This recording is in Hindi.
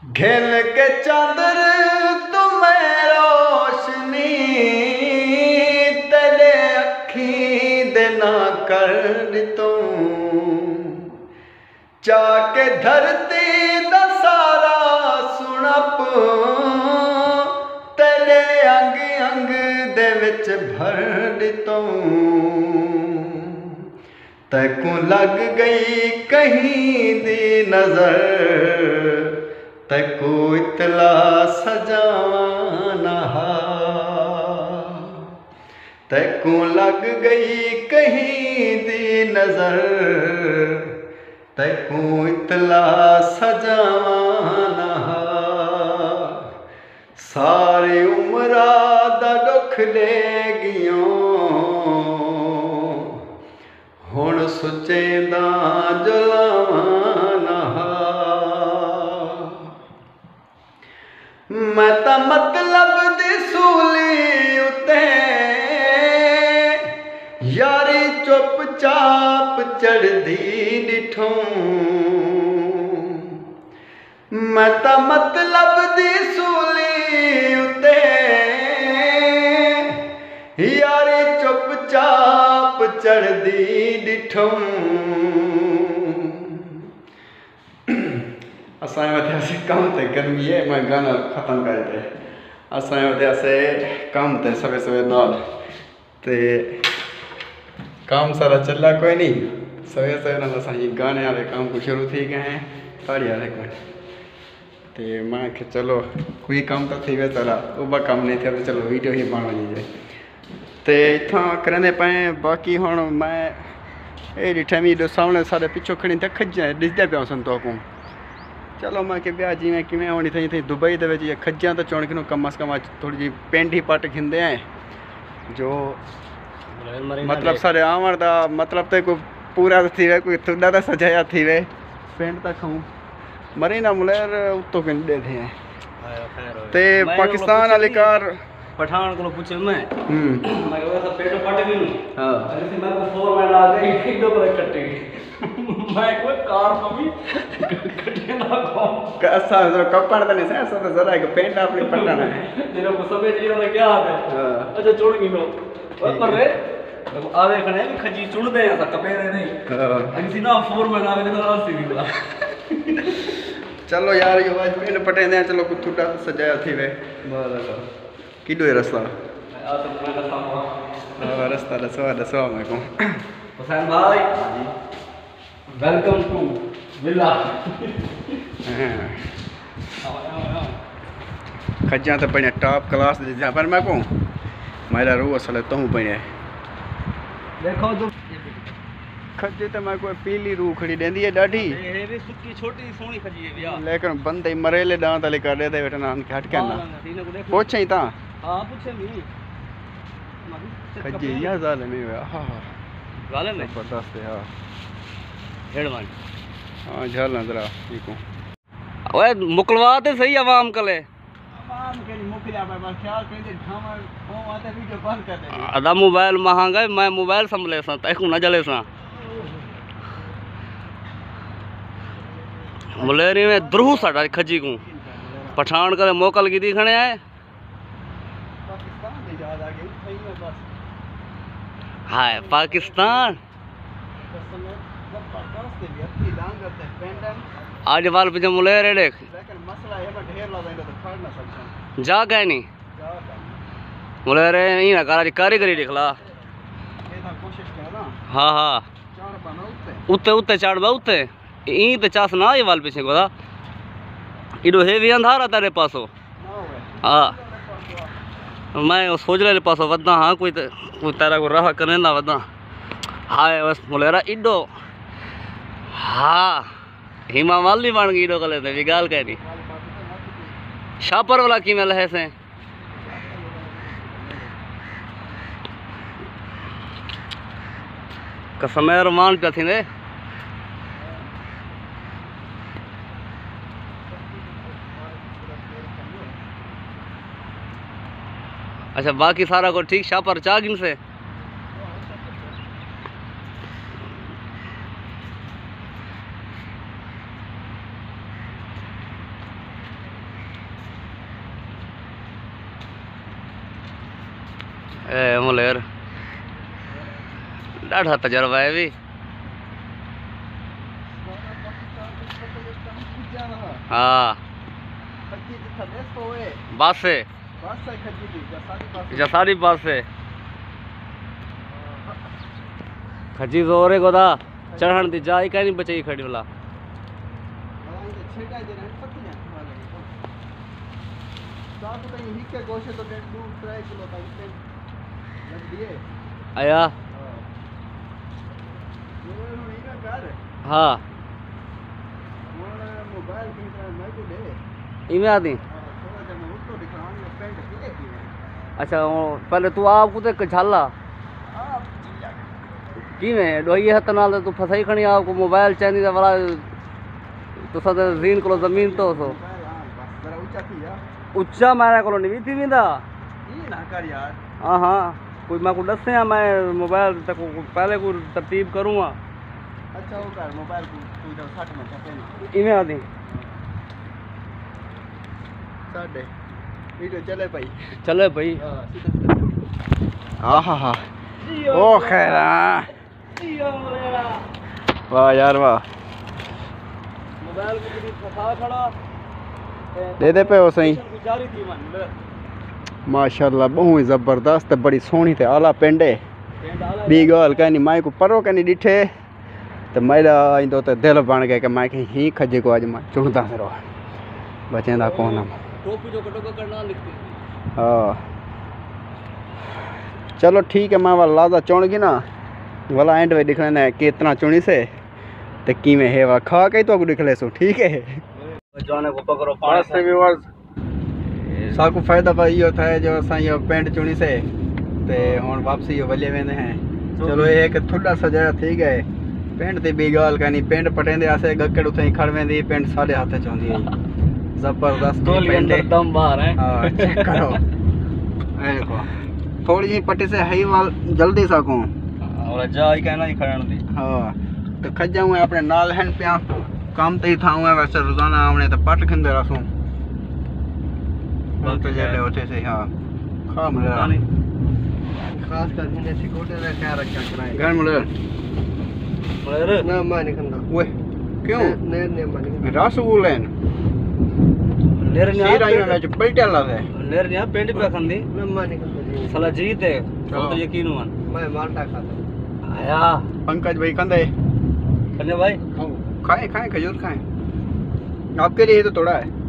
घेल के चादर तुम्हें रोशनी तेरे अखी देना कर तूं चाके धरती दा सारा सुनप तेरे अंग अंग दे विच भर तूं तैकू लग गई कहीं दी नजर तैकू इतला सजाना तैकू लग गई कहीं दी नजर तैकू इतला सजाना सारी उम्रा दा दुख ले गियों हुण सुचेंदा जुलावाना मैं ता मतलब दी सूली उते यारी चुप चाप चढ़दी डिठों मैं ता मतलब दी सूली उते यारी चुप चाप चढ़दी डिठों असां वधियासीं कम ते गर्मी है मैं गाना ख़त्म कर दे असां वधियासीं कम ते सवे सवे नाल ते काम सारा चला कोई नहीं सवे सवे नाल असां गाने वाले काम को शुरू थी गए हैं ताड़ी वाले को ते मैं कि चलो कोई काम तो थी वे चला उबा काम नहीं थे तो चलो वीडियो ही बन वही जाए ते इत्थां करेंदे पे बाकी हुण मैं ये डिठा मी सामने सारे पिछों खड़ी ते खज्जा दिसदे पिया सन तो को चलो मैं कि ब्याह जिमें किमें होनी थी थी दुबई के खज्जा तो चौंक नो कम अज कम थोड़ी जी पेंट ही पट खिंदे हैं जो मतलब सारे आवन का मतलब तो कोई पूरा थी वे कोई थोड़ा तो सजाया थी वे पेंट तक खाऊं मरी ना मुलेर उत्तो किंदे थे ते पाकिस्तान वाली कार पठान को पूछे मैं वैसा पेट पट गई हां अरे से मैं को फोर मैन आ गई एक दो पर कट गई मैं कोई कार को भी कटे ना को कैसा जरा कपड़ तो नहीं से ऐसा तो जरा एक पेंट अपनी पटना है तेरे को समझ नहीं आ क्या आ गया अच्छा छोड़ गई नो पर रे आवे खने भी खजी चुन दे ऐसा कपेरे नहीं अजी ना फोर मैन आ गए तो आसी भी चलो यार ये आज पेंट पटे दे चलो कुछ थोड़ा सजाया थी वे बराबर किदो है रास्ता आ तो मैं रास्ता रास्ता दसवा मैं को हुसैन भाई वेलकम टू विला खज्जा तो पड़े टॉप क्लास जहाँ पर मैं को मेरा रू असल तो हूँ पड़े देखो तो खज्जे तो मैं कोई पीली रू खड़ी देंदी है डाढ़ी ये भी सुक्की छोटी सोनी खजी है भैया लेकिन बंदे मरेले दांत वाले कर देते बेटा नाम के हट के ना पूछे ही ता हां पूछे नहीं खज्जे या जाले में हां जाले में पता से हां हेडमान हां झलना जरा देखो ओए मुकलवा दे सही आवाम कले आवाम के मुकला पर बस ख्याल कर ढामा ओ आते वीडियो बंद कर दे आधा मोबाइल महंगा मैं मोबाइल संभले सा तैको न जले सा मुलेरी में द्रुह साडा खजी को पठान करे मोकल की दी खणे है पाकिस्तान में ज्यादा आगे सही में बस हाय पाकिस्तान आज बाल पीछे मुलेरे देख लेकिन मसला है मैं ढेर ला देंगे तो फड़ ना सकता जा गए नहीं मुलेरे नहीं ना कारीगरी दिखला ये था कोशिश कर ना हाँ हाँ चार बना उत्ते उत्ते चढ़ बा उत्ते ई ते चास ना ये वाल पीछे को इडो हेवी अंधारा तेरे पासो हाँ मैं सोच ले पासो वदा हाँ कोई तेरा को राह करने ना वदा हाय बस मुलेरा इडो हाँ हिमा वाली बन गई इडो कले ते गाल कह दी शापर वाला की में लहे से कसमेर मान पे थी ने अच्छा बाकी सारा को ठीक शापर चागिन से मुलेर ॾाढा तजर्बा है भी। हाँ बस से जसारी बस से खजी जोरे गोदा चढ़न दी जाई का नहीं बचाई खड़ी वाला आया। हाँ इमें आती। अच्छा पहले तू आप कुते झाला कि में डोई हथ नाल तू फसाई खणी आपको मोबाइल चैनी वाला तो सद जीन को जमीन तो सो ऊंचा मारा को नहीं थी विंदा हाँ हाँ कोई मैं को दसे मैं मोबाइल तक पहले को तरतीब करूँगा। अच्छा वो कर मोबाइल को तू जब 60 में छपे इमें आती साडे वीडियो चले भाई हाँ हाँ हाँ ओ खैर वाह यार वाह मोबाइल को फसा खड़ा दे पे हो सही माशाल्लाह बहुत ही ज़बरदस्त बड़ी सोहनी ते आला पिंड है बी गाल कहनी माई को परो कहनी डिठे तो मेरा इंदो तो दिल बन गया कि मैं कहीं ही खजे को आज मैं चुनता से रहो बचें दा कौन हाँ चलो ठीक है मैं वाला लाजा चुन गई ना वाला एंड में दिखने ने कितना चुनी से ते की में है वा खा के तो दिख ले सो ठीक है जाने को पकड़ो पास से व्यूअर्स साकू फायदा भाई यो था जो असा यो पेंट चुनी से ते हुन वापसी यो वले वेंदे हैं चलो एक थोड़ा सजाया ठीक है पेंट दी बी गाल कहनी पेंट पटेंदे आसे गक्कड़ उथे खड़ वेंदी पेंट सारे हाथे चोंदी है जबरदस्त पेंट दम बाहर है। हां चेक करो ए देखो थोड़ी जी पट्टी से हई वाल जल्दी साकू और जाई कहना ही खड़न दी हां तो खजा हुए अपने नाल हन पिया काम ते ही था हुए वैसे रोजाना हमने तो पट खंदे रसू तो जेले होते से हां खा मिला खास कर हिंदे सिकोटे रे क्या रखा कराए घर मिले ना माने खंदा ओए क्यों ने माने रसगुल्ले लेरनिया शीरा में जो पलटा ला है लेरनिया पेंट पे खंदी ना माने खंदा साला जीत है तो यकीन मान मैं माल्टा खाता आया पंकज भाई कंदे कन्या भाई खाए खाए खजूर खाए आपके लिए तो थोड़ा है